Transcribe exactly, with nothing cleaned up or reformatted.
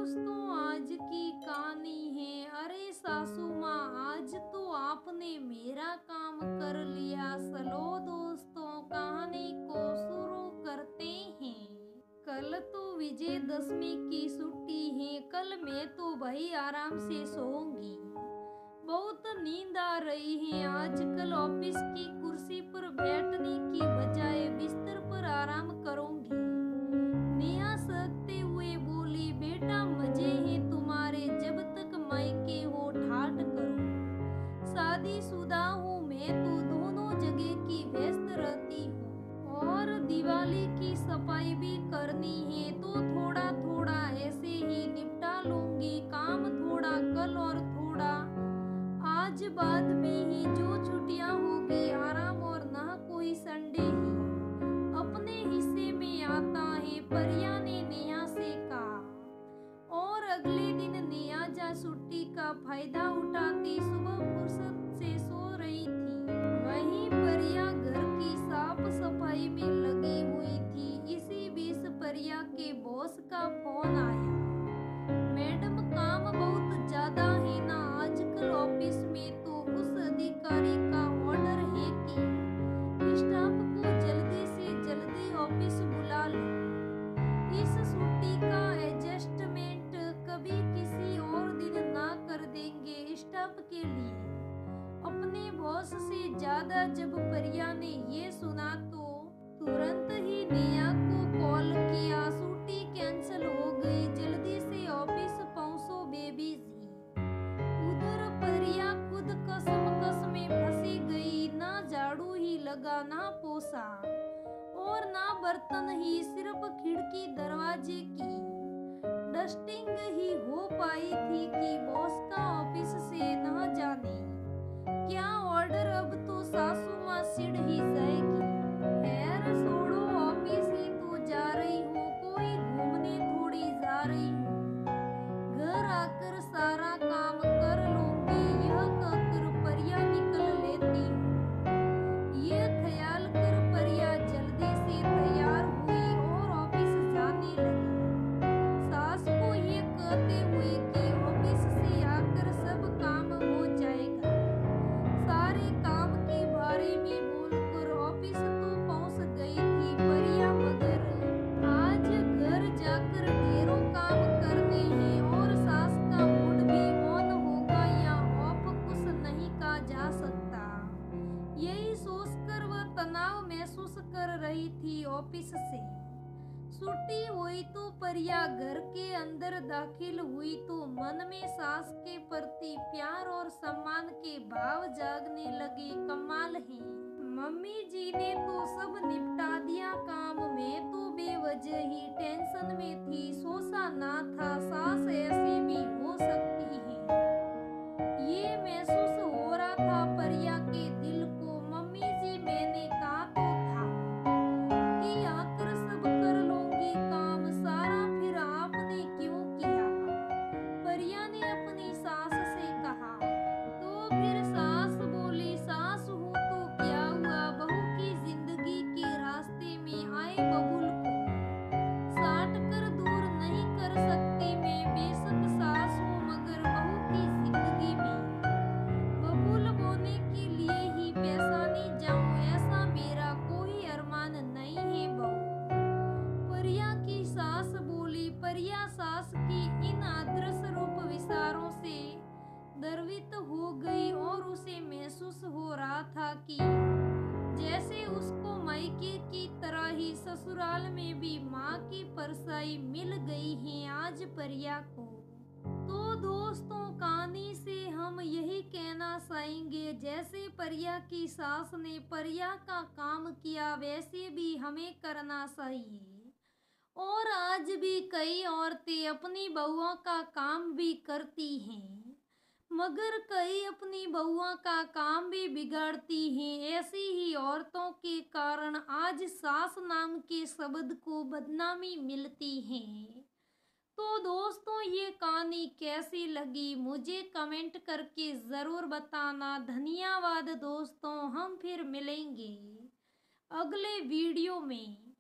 दोस्तों आज की कहानी है। अरे सासू माँ, आज तो आपने मेरा काम कर लिया। चलो दोस्तों, कहानी को शुरू करते हैं। कल तो विजयदशमी की छुट्टी है। कल मैं तो भाई आराम से सोऊंगी। बहुत नींद आ रही है। आजकल ऑफिस की कुर्सी पर बैठने की बजाय बिस्तर पर आराम करूंगी। नेहा सकते हुए बोली, बेटा मजे हैं तुम्हारे, जब तक मायके हो ठाठ करो। शादीशुदा हूँ मैं तो दोनों जगह की व्यस्त रहती हूँ, और दिवाली की सफाई भी करनी है तो थोड़ा थोड़ा ऐसे ही निपटा लूंगी। काम थोड़ा कल और थोड़ा आज बाद में ही, जो छुट्टियां होगी आराम और ना कोई संडे ही अपने हिस्से में आता है, परिया ने नेहा से कहा। और अगले दिन नेहा जा छुट्टी का फायदा उठाती सुबह फुर्सत से सो रही थी। वहीं परिया घर की साफ सफाई में लगी हुई थी। इसी बीच परिया के बॉस का फोन आया। मैडम, काम बहुत ज्यादा है ना आजकल ऑफिस में, तो उस अधिकारी का ऑर्डर है कि स्टाफ को जल्दी से जल्दी ऑफिस बुला लो। इस छुट्टी का एडजस्टमेंट कभी किसी और दिन ना कर देंगे स्टाफ के लिए। अपने बॉस से ज्यादा जब परिया ने ये सुना तो तुरंत ही नेहा को कॉल किया। छुट्टी कैंसिल हो गई, जल्दी से ऑफिस पहुंचो बेबी जी। उधर परिया खुद कसमकस में फंसी गई। ना झाड़ू ही लगा, ना पोछा और ना बर्तन ही, सिर्फ खिड़की दरवाजे की डस्टिंग ही हो पाई थी कि बॉस का ऑफिस से न जाने क्या ऑर्डर। अब तो सासू माँ सिड़ ही जाएगी। खैर छोड़ो, ऑफिस ही तो जा रही हूँ, कोई घूमने थोड़ी जा रही हूँ। घर आकर सारा काम कर लूंगी, यह कहकर परिया निकल लेती हूँ। ये ख्याल कर परिया जल्दी से तैयार हुई और ऑफिस जाने लगी। सास को ये कहते हुए कि ऑफिस से आकर सब काम हो जाएगा। सारे काम के बारे में बोलकर ऑफिस तो पहुंच गई थी परिया, मगर आज घर जाकर ढेरों काम करने हैं और सास का मूड भी ऑन होगा या ऑफ, कुछ नहीं कहा जा सकता। यही सोचकर वह तनाव महसूस कर रही थी। ऑफिस से छुट्टी हुई तो परिया घर के अंदर दाखिल हुई तो मन में सास के प्रति प्यार और सम्मान के भाव जागने लगे। कमाल है, मम्मी जी ने तो सब निपटा दिया काम, में तो बेवजह ही टेंशन में थी। सोचा ना था सास ऐसी भी हो सकती है। ये महसूस हो रहा था परिया के दिल को। मम्मी जी, मैंने कहा तो था कि आकर सब कर लूंगी काम सारा, फिर आपने क्यों किया? परिया ने अपनी सास से कहा। तो फिर सास बोली, सास हूँ तो क्या हुआ, बहू की जिंदगी के रास्ते में आए बबूल को साट कर दूर नहीं कर सकती मैं। बेशक सास हूँ मगर बहू की जिंदगी में बबूल बोने के लिए ही पैसानी जाऊं, ऐसा मेरा कोई अरमान नहीं है बहू। परिया की सास बोली। परिया सास की इन आदर्श रूप विचारों से द्रवित हो गई और उसे महसूस हो रहा था कि जैसे उसको मायके की तरह ही ससुराल में भी माँ की परछाई मिल गई है आज परिया को। तो दोस्तों, कहानी से हम यही कहना चाहेंगे, जैसे परिया की सास ने परिया का काम किया वैसे भी हमें करना चाहिए। और आज भी कई औरतें अपनी बहुओं का काम भी करती हैं, मगर कई अपनी बहुओं का काम भी बिगाड़ती हैं। ऐसी ही औरतों के कारण आज सास नाम के शब्द को बदनामी मिलती है। तो दोस्तों, ये कहानी कैसी लगी मुझे कमेंट करके ज़रूर बताना। धन्यवाद दोस्तों, हम फिर मिलेंगे अगले वीडियो में।